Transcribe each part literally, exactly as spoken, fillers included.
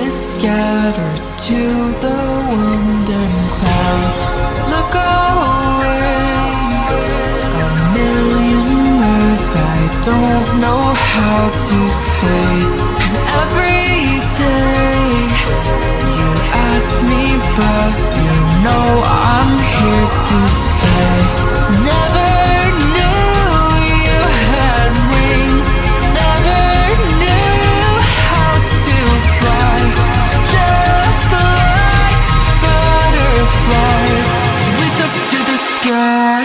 is scattered to the wind and clouds. Look away. A million words I don't know how to say. And every day you ask me, but you know I'm here to stay. Never knew you had wings. Never knew how to fly. Just like butterflies, we took to the sky.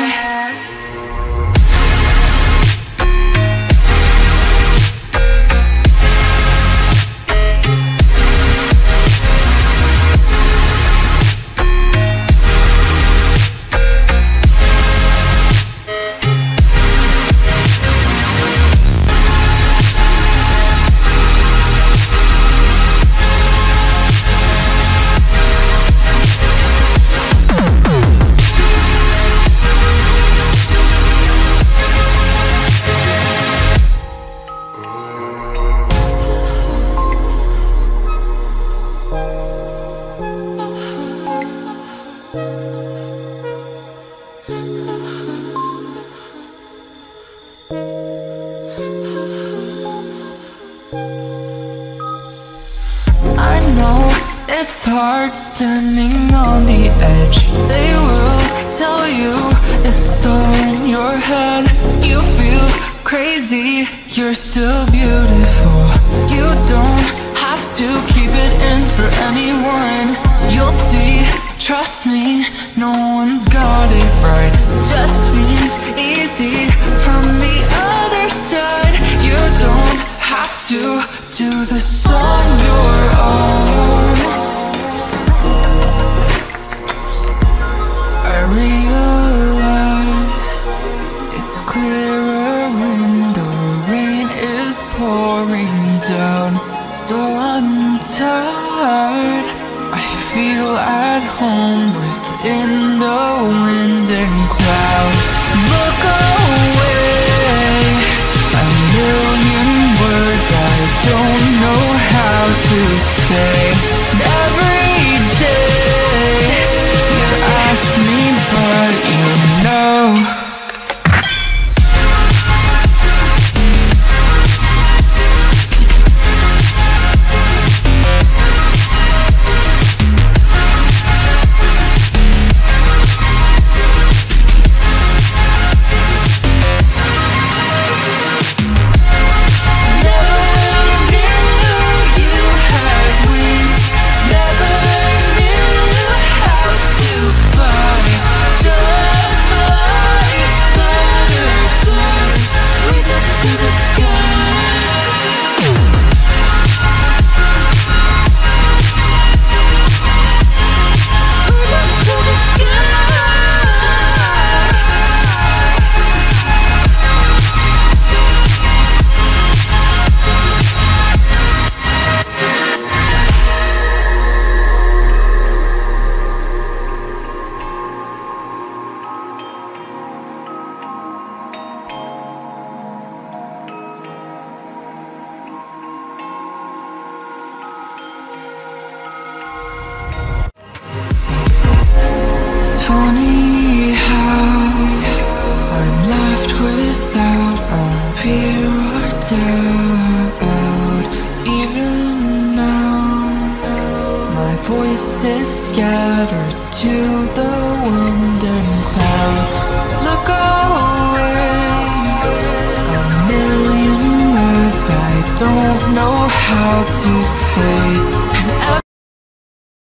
I know it's hard standing on the edge. They will tell you it's all in your head. You feel crazy, you're still beautiful. You don't have to keep it in for anyone. You'll see, trust me, no one's got it right. Just seems easy from the other side. You don't have to do this on your own. I realize it's clearer when the rain is pouring down. Though I'm tired, I feel at home within the wind and clouds. Look away. A million words I don't know how to say. Every day you ask me, but you know. Funny how I'm left without a fear or doubt. Even now, my voice is scattered to the wind and clouds. Look away. A million words I don't know how to say.